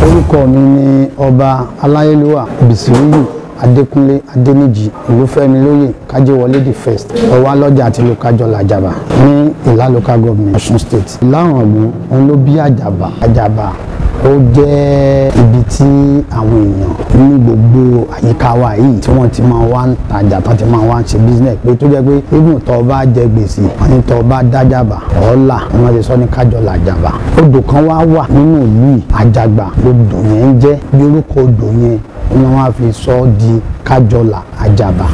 Orúkọ mi ni Ọba Aláyélúwà Bisiriyu Adékúnlé Adéníjì Ìlúfẹ́milóyè Kájéwọlé the first Owaloja àti ìlú Kajola Ajaba ní Ìlá local government Osun state. Ìlá-Ọ̀ràngún òun ló bí Ajaba. Ajaba ó jẹ́ ibi tí àwọn èèyàn ní gbogbo àyíká wa yìí tí wọ́n ti máa wá ń tajà tó ti máa wá ń ṣe business pé tó jẹ́ pé even tó bá jẹ gbèsè wọ́n ní tó bá dájàbà ọ̀ọ́là wọ́n ti sọ ní Kajola Ajaba. Odò kan wá wà nínú ìlú Àjàgbà lodò yẹn ń jẹ́ bí orúkọ odò yẹn ni wọ́n á fi sọ di Kajola Ajaba.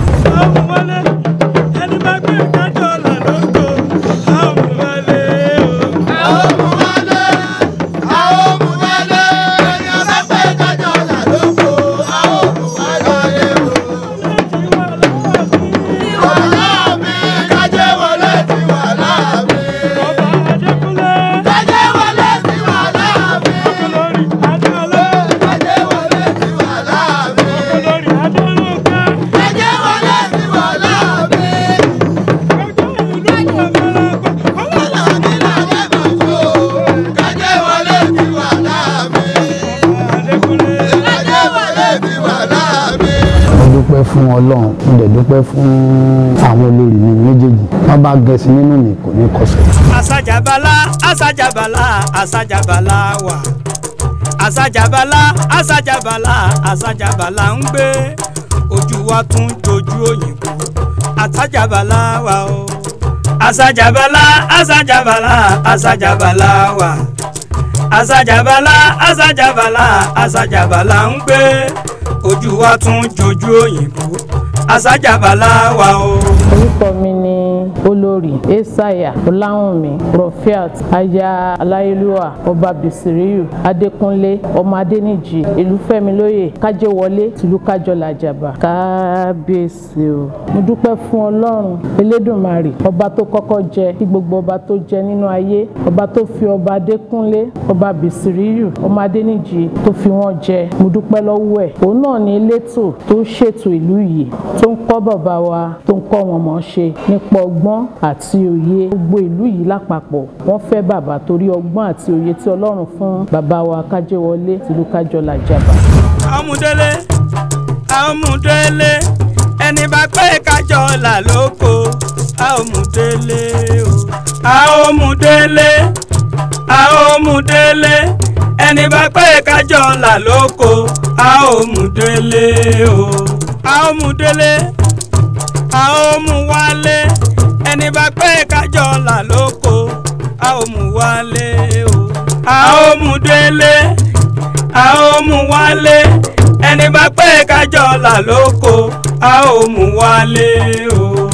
Dúpẹ́ fún Ọlọ́run, mo dẹ̀ dúpẹ́ fún àwọn olórí mi méjèèjì. Wọ́n bá gẹ̀ẹ́sì nínú mi kò ní kọsẹ̀. Asajabala, asajabala, asajabala wà. Asajabala, asajabala, asajabala ń gbé. Ojú wa tún dojú òyìnbó. Asajabala wà o. Asajabala, asajabala, asajabala wà. Asajabala, asajabala, asajabala ń gbé. Ojú wa tún jojú òyìnbó. Asajabala wà o. Orúkọ mi ni Olórí Esaya Ọláwùnmí Profiat aya Aláyélúwà Ọba Bisiriyu Adékúnlé ọmọ Adéníjì Ìlúfẹ́milóyè Kájéwọlé tìlú Kajola Ajaba. Kábíyèsí o. Mo dúpẹ́ fún Ọlọ́run Elédùmarè ọba tó kọ́kọ́ jẹ kí gbogbo ọba tó jẹ nínú ayé, ọba tó fi ọba Adékúnlé ọba Bisiriyu ọmọ Adéníjì tó fi wọ́n jẹ. Mo dúpẹ́ lọ́wọ́ ẹ̀. Òun náà ni elétò tó ṣètò ìlú yìí tó ń kọ́ bàbá wa tó ń kọ́ wọn mọ̀ ṣe nípa ọgbọ́n àti òye. Gbogbo ìlú yìí lápapọ̀ wọ́n fẹ́ bàbá torí ọgbọ́n àti òye tí Ọlọ́run fún bàbá wa Kájéwọlé tìlú Kajola Ajaba. Àmúdélé ẹni bá pé Kajola lóko àmúdélé o. Àmúdélé ẹni bá pé Kajola lóko àmúdélé o. Àmúdélé àmúwálé ẹni bá pé Kajola lóko àmúwálé o. Àmúdélé àmúwálé ẹni bá pé Kajola lóko àmúwálé o.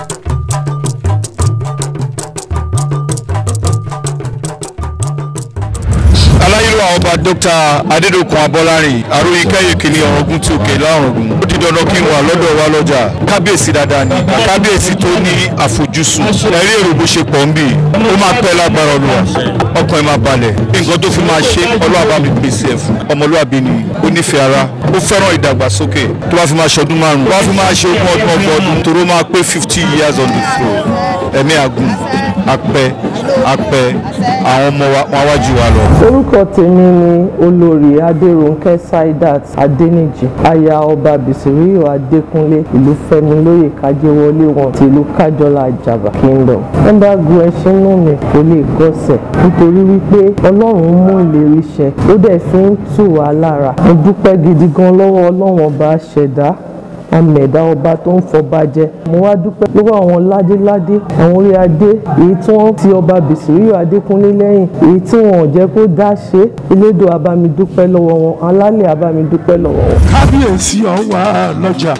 Aláyélúwà ọba Dr. Adédokun Abọ́lárin àròyìn kẹ́yìn kìíní ọ̀rọ̀gún tí òkè Ìlá-Ọ̀ràngún. Ó di dandan kí n wà lọ́dọ̀ Owaloja. Kábíyèsí dáadáa ni kábíyèsí tó ní àfojúsùn. Ẹ̀rí èrò bó ṣe pọ̀ ń bì ó máa pẹ́ lágbára Olúwa, ọkàn ẹ̀ máa balẹ̀. Nǹkan tó fi máa ṣe Ọlọ́run bá mi pèsè ẹ̀ fún. Ọmọlúwàbí ni ó nífẹ̀ẹ́ ara, ó fẹ́ràn ìdàgbàsókè. Tó bá fi máa ṣọdún márùn-ún, tó bá fi máa ṣe ogún ọdún toró máa pé 50 years on the throne. Ẹ̀mí àgùn apẹ àwọn ọmọ wa wájú wa lọ. Orúkọ tèmi ni Olórí Adérónkẹ́ Saidat Adéníjì aya Ọba Bisiriyu Adékúnlé Ìlúfẹ́milóyè Kájéwọlé wọn tìlú Kajola Ajaba Kingdom. Ẹ bá gun ẹṣin inú mi kò lè gọ́sẹ̀ nítorí wípé Ọlọ́run mú ìlérí ṣẹ ó dẹ̀ fi ń tù wá lára. Mo dúpẹ́ gidi gan lọ́wọ́ Ọlọ́run ọba ṣẹ̀dá àmẹ̀dá ọba tó ń fọba jẹ. Mo wá dúpẹ́ lọ́wọ́ àwọn ládéládé àwọn orí adé èyí tí wọ́n ti Ọba Bisiriyu Adékúnlé lẹ́yìn èyí tí wọ́n ò jẹ́ kó dá ṣe. Elédò abamidúpẹ́ lọ́wọ́ wọn, alálẹ̀ abamidúpẹ́ lọ́wọ́ wọn. Kábíyèsí Owaloja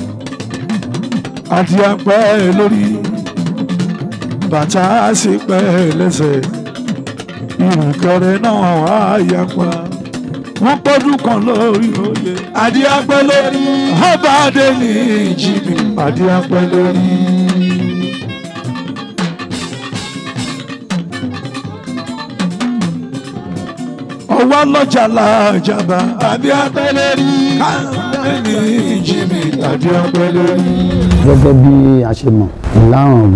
àti apẹ́ lórí bàtà sí pẹ́ lẹ́sẹ̀ ìrùkẹ̀rẹ̀ náà wá yapa. Wọ́n pọ́dún kan lórí oyè adíápẹ́ lórí ọba Adéníjì mi adíápẹ́ lórí. Owaloja l'Ajaba adíápẹ́ lórí Adéníjì mi adíápẹ́ lórí. Gẹ́gẹ́ bí a ṣe mọ̀, Ìlá-Ọ̀ràngún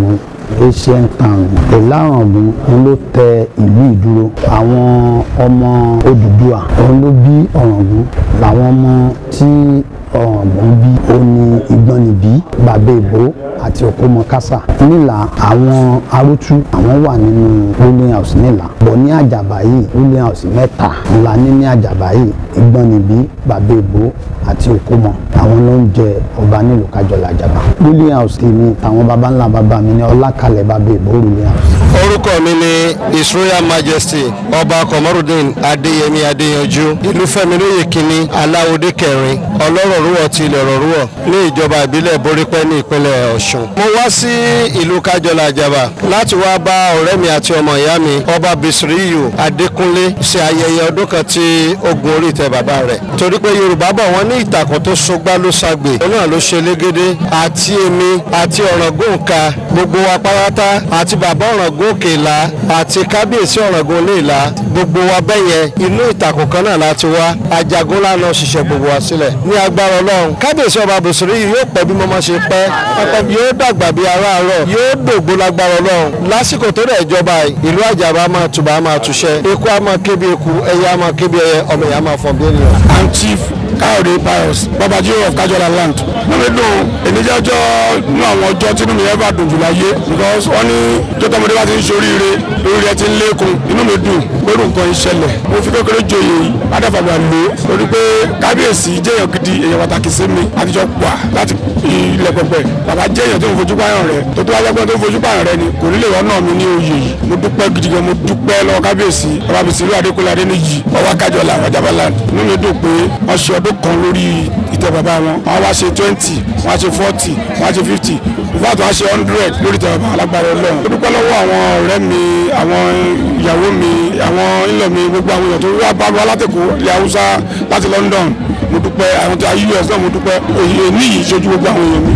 ancient town. Ìlà Ọ̀ràngún òun ló tẹ ìlú ìdúró. Àwọn ọmọ Odùduwà òun ló bí Ọ̀ràngún. Làwọn ọmọ tí Ọ̀ràngún bí ó ní Ìgbọ̀nnìbí, Bàbá Èbó àti Òkòmọkásà. Nílà àwọn Arútú àwọn wà nínú ruling house nílà. Bọ̀ ní Àjàbá yìí ruling house mẹ́ta ńlá ní Àjàbá yìí, Ìgbọ̀nnìbí, Bàbá Èbó àti Òkòmọ. Àwọn ló ń jẹ ọba nílùú Kajola Ajaba. Ruling house tèmi táwọn baba ńlá baba mi ní Ọlákalẹ̀ Bàbá Èbó ruling house. Orúkọ mi ni His Royal Majesty Ọba Komorudeen Adéyẹmí Adéyanjú, Ìlúfẹ́milóyè kínní Aláwọ̀dé kẹrin, ọlọ́rọ̀ rúwọ̀ ti ilẹ̀ ọ̀rọ̀ rúwọ̀ ní ìjọba ìbílẹ̀ Borípẹ́ ní ìpínlẹ̀ Ọ̀ṣun. Mo wá sí ìlú Kajola Ajaba láti wá bá ọ̀rẹ́ mi àti ọmọ ìyá mi Ọba Bisiriyu Adékúnlé ṣe ayẹyẹ ọdún kan tí ó gun orí ìtẹ́ bàbá rẹ̀. Torí pé Yorùbá bọ̀ wọ́n ní ìtàkùn tó sogbá ló ṣàgbè, òun náà ló ṣe légédé, àti èmi àti Ọ̀ràngún Òǹkà gbogbo wa pátá àti bàbá Ọ̀ràngún Òkèlà àti kábíyèsí Ọ̀ràngún Iléìlá gbogbo wa bẹ́yẹn inú ìtàkùn kan náà láti wá. Ajagun lánàá ṣiṣẹ́ gbogbo wa sílẹ̀ ní agbára Ọlọ́run. Kábíyèsí Ọba Bisiriyu yóò pẹ́ bí mọ́mọ́ ṣe pẹ́, yóò dàgbà bí aráàárọ̀, yóò dògbó lágbára Ọlọ́run. Lásìkò tó dẹ̀ ìjọba ìlú Àjàbá máa tùbà máa túṣẹ́, eku á máa ké bí eku, ẹyẹ á máa ké bí ẹyẹ, ọmọ ìyá máa fọ́n bí ènìyàn. I'm Chief Káyọ̀dé Pius, Owaloja of Kajola land. Nínú dùn ènìjẹ́jọ́ nínú àwọn ọjọ́ tí inú mi ẹ̀ bá dùn jù láyé because wọ́n ní jọ́tọ́mọdé bá ti ń ṣoríire lórí rẹ̀ ti ń lékun. Inú mi dùn lórí nǹkan ìṣẹ̀lẹ̀. Mo fi kékeré joyè yìí adẹ́fàgbà lò lórí pé kábíyèsí jẹ́ èèyàn gidi, èèyàn pàtàkì sí mi àtijọ́ wà láti ilẹ̀ pẹ̀pẹ̀. Bàbá jẹ́ èèyàn tó ń fojú pààyàn rẹ̀ tó tó wájá pé tó ń fojú pààyàn rẹ̀ ni kò ní lè rọ́nà mi ní oyè yìí. Mo dúpẹ́ gidi gan, mo dúpẹ́ lọ́wọ́ kábíyèsí Ọba Bisiriyu Adékúnlé Adéníyì Ọwá Kajola Ajaba land. Inú mi dùn pé wọ́n ṣe ọdún kan lórí ìtẹ́ bàbá wọn. Wọ́n wá ṣe 20, wọ́n á ṣe 40, wọ́n á ṣe 50, ìfọwọ́tò wá ṣe 100 lórí ìtẹ́ bàbá alágbára Ọlọ́run. Mo dúpẹ́ lọ́wọ́ àwọn ọ̀rẹ́ mi, àwọn ìyàwó mi, àwọn ìlọ̀ mi, gbogbo àwọn èèyàn tó wá bá wa látẹ̀kọ́ ilẹ̀ Haúsá láti London. Mo dúpẹ́ àwọn tó US náà, mo dúpẹ́ òye níyì ṣojú gbogbo àwọn èèyàn mi.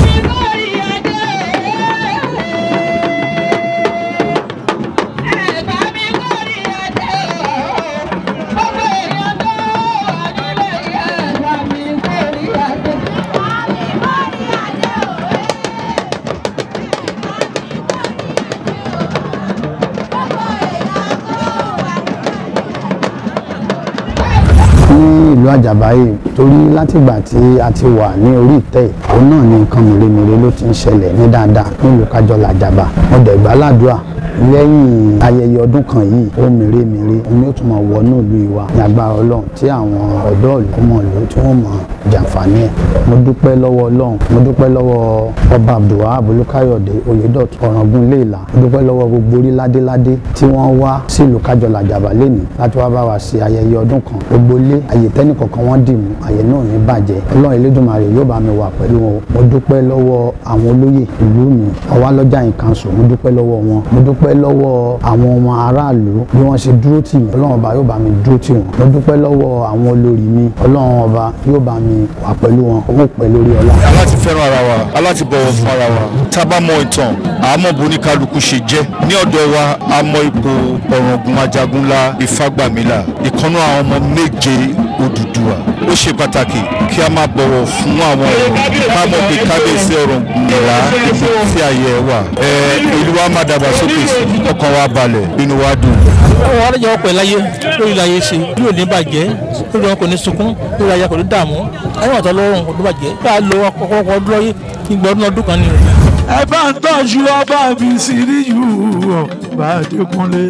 Ní ìlú Àjàbá yìí torí látìgbà tí a ti wà ní orí ìtẹ́ òun náà ni nǹkan mèremère ló ti ń ṣẹlẹ̀ ní dáadáa nílùú Kajola Ajaba. Mo dẹ̀ gbàládùá lẹ́yìn ayẹyẹ ọdún kan yìí ó mèremère òun yóò tún máa wọnú ìlú ìwà ní agbára Ọlọ́run tí àwọn ọ̀dọ́ ìlú mọ̀ ló tí wọ́n mọ̀ jàǹfààní ẹ̀. Mo dúpẹ́ lọ́wọ́ Ọlọ́run, mo dúpẹ́ lọ́wọ́ Ọba Abdulwahab Olúkáyọ̀dé Oyèdọ̀tun Ọ̀ràngún Iléìlá, mo dúpẹ́ lọ́wọ́ gbogbo orí ládéládé tí wọ́n wá sí ìlú Kajola Ajaba lénìí láti wá bá wa ṣe ayẹyẹ ọdún kan. Gbogbo ilé àyè tẹ́nì kọ̀ọ̀kan wọ́n dì mú, àyè náà ní bàjẹ́. Ọlọ́run Elédùmarè yóò bá mi wà pẹ̀lú wọn. Mo dúpẹ́ lọ́wọ́ àwọn olóyè ìlú mi, Owaloja in council, mo dúpẹ́ lọ́wọ́ wọn. Mo dúpẹ́ lọ́wọ́ àwọn ọmọ aráàlú bí wọ́n ṣe dúró tì mí, Ọlọ́run ọba yóò bá mi dúró tì wọ́n. Mo dúpẹ́ lọ́wọ́ àwọn olórí mi, Ọlọ́run ọba yóò bá mi wà pẹ̀lú wọn, ó pẹ̀ lórí ọlá. Aláti fẹ́ràn ara wa, aláti bọ̀wọ̀ fún ara wa. Tá bá mọ ìtàn, àmọ́ bo ní kálukú ṣe jẹ́. Ní ọ̀dọ̀ wa, a mọ ipò Ọ̀ràngún Ajagunlá Ifágbàmílà, ìkànnú àwọn ọmọ méje Odùduwà. Ó ṣe pàtàkì kí a máa bọ̀wọ̀ fún àwọn ọ̀rọ̀ ká mọ̀ pé kábíyèsí Ọ̀ràngún ìlà tí ayé wà. Ìlú wa máa dàgbà sókè sí, ọkàn wa balẹ̀, inú wa dùn. Àwọn ọ̀rẹ́jà ọ̀pọ̀ láyé lórí láyé ṣe bí ò ní bàjẹ́, lórí wọn kò ní sunkún, lórí ayé kò ní dààmú, àwọn ọ̀tọ̀ lọ́rùn kò ní bàjẹ́. Bá a lo ọkọ̀ ọdún lọ́yé ìgbọ̀dún ọdún kan ni. Ẹ bá ń tọ́jú Ọba Bisiriyu Ọba Adékúnlé.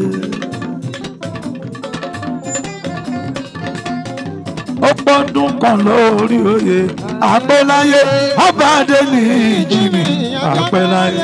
Ó pọ́dún kan lórí oyè àpẹ́láyé Ọba Adéníyì mi àpẹ́láyé.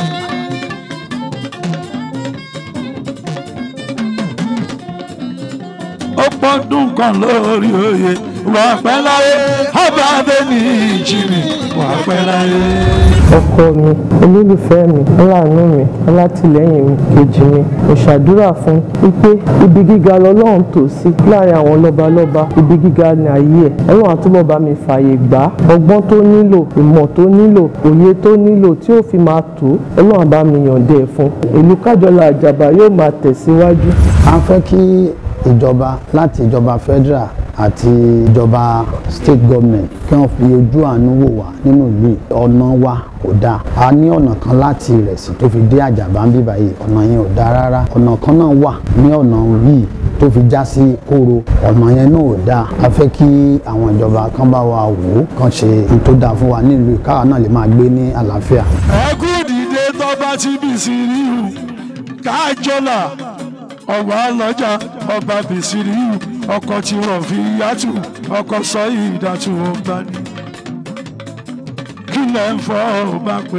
Ó pọ́dún kan lórí oyè àpẹ́láyé Ọba Adéníyì mi àpẹ́láyé. Ọkọ mi, olólùfẹ́ mi, aláàánú mi, alátìlẹ́yìn mi, kejì mi, mo ṣàdúrà fún wípé ibi gíga lọ́lọ́run tò sí láàrin àwọn lọ́balọ́ba, ibi gíga ní ayé ẹ̀. Ọlọ́run àtúbọ̀ bá mi fààyè gbà á, ọgbọ́n tó nílò, ìmọ̀ tó nílò, òye tó nílò tí ó fi máa tó, Ọlọ́run bá mi yọ̀ǹda ẹ̀ fún. Ìlú Kajola Ajaba yóò máa tẹ̀síwájú. A fẹ́ kí ìjọba láti ìjọba federal àti ìjọba state government kí wọ́n fi ojú àánú wò wá nínú ìlú ọ̀nà wa kò dáa. A ní ọ̀nà kan láti Ìrẹsì tó fi dé Àjàbá ń bí báyìí ọ̀nà yẹn ò dáa rárá. ọ̀nà kan náà wà ní ọ̀nà yìí tó fi já sí Kóró ọ̀nà yẹn náà ò dáa. A fẹ́ kí àwọn ìjọba kan bá wa wò ó kan ṣe ohun tó dáa fún wa nílùú káwa náà lè máa gbé ní àlàáfíà. ẹkú dìde tọ́ba tí Bísírìù Kájọlá Owaloja ọba Bísírìù ọkọ tí wọ́n fi yàtù ọkọ sọ ìdàtú ọba ní. kílẹ̀ ń fọ́ ọba pé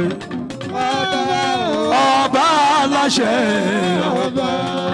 ọba aláṣẹ ọba.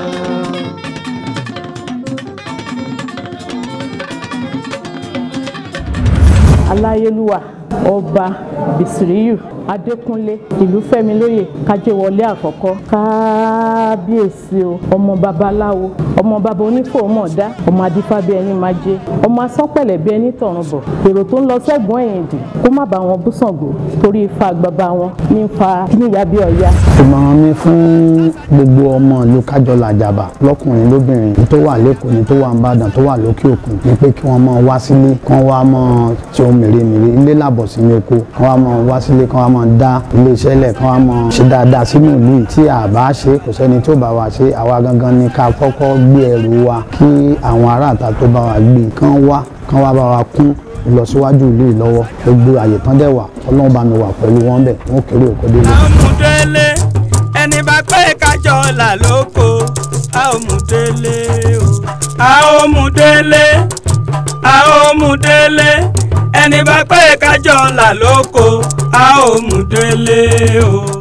Aláyélúwà ọba Bísírìù Adékúnlé Ìlúfẹ́milóyè Kájéwọlé àkọ́kọ́ kábíyèsí o ọmọ babaláwo ọmọ baba onífòmọ̀dá ọmọ adífábí ẹni máa jẹ ọmọ asánpẹ̀lẹ̀ bí ẹni tọ̀run bọ̀ èrò tó ń lọ sẹ́gun ẹ̀yìn dì kó má bá wọn bú Ṣàngó torí ifá bàbá wọn ní fa níyà bí Ọya. ìmọ̀ràn mi fún gbogbo ọmọ ìlú Kajola Ajaba lọ́kùnrin lóbìnrin tó wà lẹ́kọ̀ọ́ ni tó wà nìbàdàn tó wà lókè òkun ni pé kí wọ́n máa wá sílé kán wá máa tí ohun mèremère ilé làbọ̀ sínú oko kán wá máa wá sílé kán wá máa dá iléeṣẹ́ lẹ̀ kán wá máa ṣe dáadáa sínú ìlú yìí. Tí a bá ṣe kò sẹ́ni tó bá wa ṣe àwa gangan ni ká kọ́kọ́ gbé ẹrù wa kí àwọn aráàta tó bá wa gbé kán wá bá wa kún ìlọsíwájú ìlú yìí lọ́wọ́. Gbogbo àyè tán dẹ̀ wà Ọlọ́run bá mi wà pẹ̀lú wọn bẹ̀ wọn kéré òkò délé. a ó mú délé ẹni bá pé Kájọlà lóko a ó mú délé o. a ó mú délé a ó mú délé ẹni bá pé Kájọlà lóko a ó mú délé o.